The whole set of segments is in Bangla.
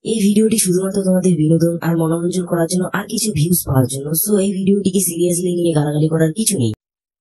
এই ভিডিওটি শুধুমাত্র তোমাদের বিনোদন আর মনোরঞ্জন করার জন্য আর কিছু ভিউজ পাওয়ার জন্য। সো এই ভিডিওটিকে সিরিয়াসলি নিয়ে গালাগালি করার কিছু নেই।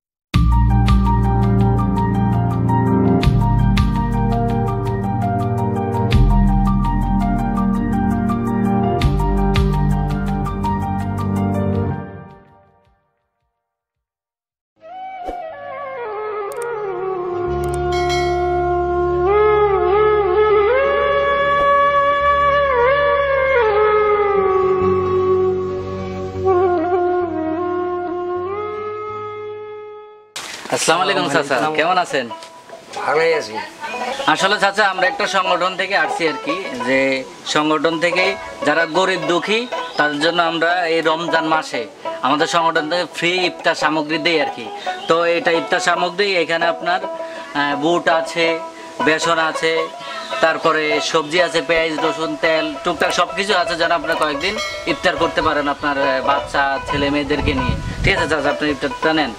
আসসালামু আলাইকুম চাচা, কেমন আছেন? ভালোই আছি। আসলে চাচা আমরা একটা সংগঠন থেকে আসছি আর কি, যে সংগঠন থেকে যারা গরিব দুঃখী তাদের জন্য আমরা এই রমজান মাসে আমাদের সংগঠন থেকে ফ্রি ইফতার সামগ্রী দেই আর কি। তো এটা ইফতার সামগ্রী, এখানে আপনার বুট আছে, বেসন আছে, তারপরে সবজি আছে, পেঁয়াজ রসুন তেল টুকটাক সব কিছু আছে, যেন আপনারা কয়েকদিন ইফতার করতে পারেন আপনার বাচ্চা ছেলে মেয়েদেরকে নিয়ে। ঠিক আছে চাচা, আপনার ইফতারটা নেন।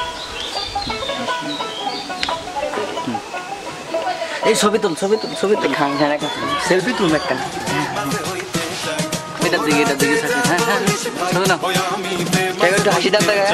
এই ছবি তুল সেলফি তুল একটা। এটার দিকে হ্যাঁ হ্যাঁ ছবি না একটু হাসি দাম দেখা।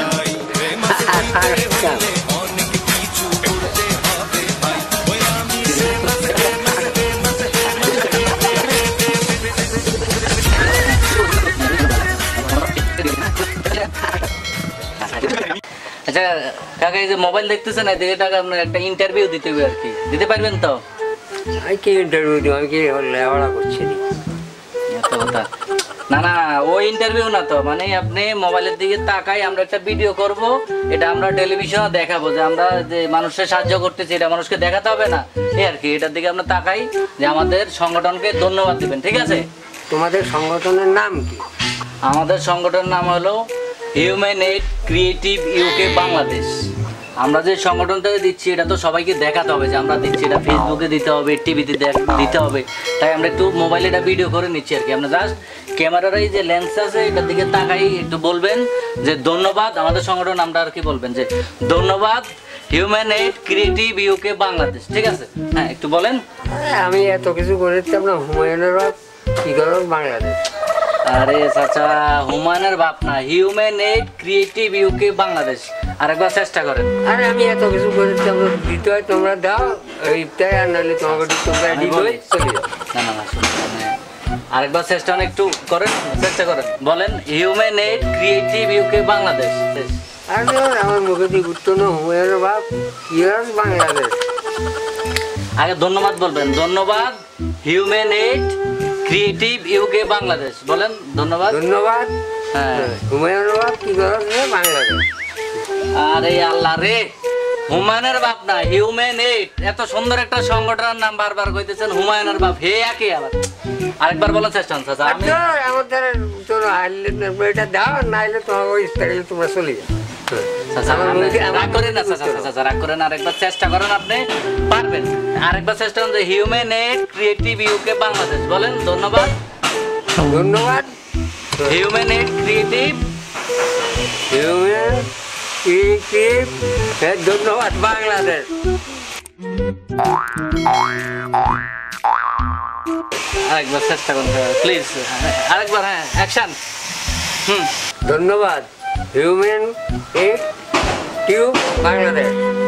আচ্ছা কাকা, এই যে মোবাইল দেখতেছেন এদিকে টাকা আপনার একটা ইন্টারভিউ দিতে হবে আর কি, দিতে পারবেন তো? আমি কি ইন্টারভিউ দিব? আমি কি লেওয়াড়া করছি এত কথা না না, ওই ইন্টারভিউ না তো, মানে আপনি মোবাইলের দিকে তাকাই আমরা একটা ভিডিও করব, এটা আমরা টেলিভিশনে দেখাবো যে আমরা যে মানুষের সাহায্য করতেছি, এটা মানুষকে দেখাতে হবে না এই আর কি। এটার দিকে আমরা তাকাই যে আমাদের সংগঠনকে ধন্যবাদ দিবেন। ঠিক আছে? তোমাদের সংগঠনের নাম কি? আমাদের সংগঠনের নাম হলো human aid creative UK Bangladesh. আমরা যে সংগঠনটা দিচ্ছি এটা তো সবাইকে দেখাতে হবে যে আমরা দিচ্ছি, এটা ফেসবুকে দিতে হবে, টিভিতে দিতে হবে, তাই আমরা একটু মোবাইলে এটা ভিডিও করে নিচ্ছি আর কি। আমরা জাস্ট ক্যামেরার এই যে লেন্স আছে এটার দিকে তাকাই একটু বলবেন যে ধন্যবাদ আমাদের সংগঠন, আমরা আর কি বলবেন যে ধন্যবাদ human aid creative UK Bangladesh. ঠিক আছে? হ্যাঁ একটু বলেন। আমি এত কিছু করেছি, আপনার হুমায়ুনের বাপ কি করো বাংলাদেশ। আরে চাচা, হুমায়ুনের বাপ না, human aid creative UK Bangladesh. আরেকবার চেষ্টা করেন। আরে আমি এত কিছু করেছি, আমরা দিতে হয় তোমরা দাও ইফতার, আর নাহলে তোমাকে তোমরা দিতে চলে যাও। না না না, আরেকবার চেষ্টা একটু করেন, চেষ্টা করেন, বলেন human aid creative UK Bangladesh. আর আমার মুখে দিয়ে ঘুরতো না হুমায়ুনের বাপ কি বাংলাদেশ। আগে ধন্যবাদ বলবেন, ধন্যবাদ human aid creative UK Bangladesh. বলেন ধন্যবাদ। ধন্যবাদ হ্যাঁ, হুমায়ুনের বাপ কি করো বাংলাদেশ। আরে আল্লাহ রে, হুমায়ুনের বাপ না, হিউম্যান এইড। এত সুন্দর একটা সংগঠনের নাম বারবার কইতেছেন, হুমায়ুনের বাপ হে একই আবার। আরেকবার বলার চেষ্টা করুন চাচা। আমি আমাদের তোর এটা দাও, নাইলে তোমার ওই স্টাইলে তোমরা চলে যাও। রাগ করেন না চাচা, রাগ করেন, আরেকবার চেষ্টা করেন, আপনি পারবেন। আরেকবার চেষ্টা করুন যে human aid creative UK Bangladesh. বলেন ধন্যবাদ। ধন্যবাদ হিউম্যান এইড ক্রিয়েটিভ ধন্যবাদ বাংলাদেশ। আরেকবার চেষ্টা করুন প্লিজ, আরেকবার। হ্যাঁ অ্যাকশন। ধন্যবাদ human aid tube Bangladesh.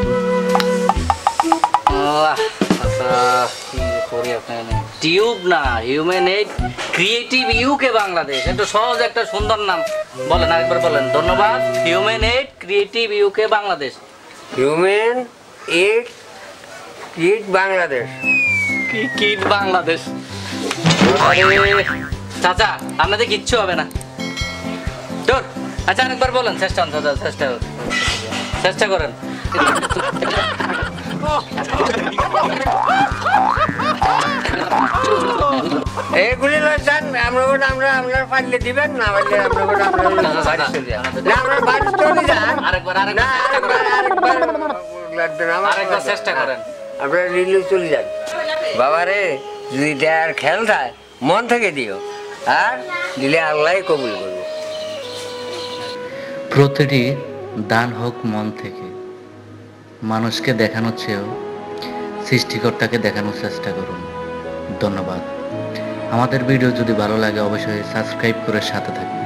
Tube না, human aid creative UK Bangladesh. একটু সহজ একটা সুন্দর নাম বলেন, আরেকবার বলেন। ধন্যবাদ human aid creative UK Bangladesh. Human aid kit Bangladesh. Kit Bangladesh. চাচা আপনাদের কিচ্ছু হবে না। তোর আচ্ছা আরেকবার বলেন, চেষ্টা করেন চাচা, চেষ্টা করেন। এইগুলি যান, আমরা আপনার পারলে দিবেন, না পারলে আমরা বাড়ি চলে যান। আরেকবার চেষ্টা করেন। আপনারা নিলে চলে যান। বাবারে যদি দেয়ার খেয়াল থাকে মন থেকে দিও, আর দিলে আল্লাহ কবুল করবো। প্রতিটি দান হোক মন থেকে, মানুষকে দেখানোর চেয়েও সৃষ্টিকর্তাকে দেখানোর চেষ্টা করুন। ধন্যবাদ। আমাদের ভিডিও যদি ভালো লাগে অবশ্যই সাবস্ক্রাইব করে সাথে থাকবেন।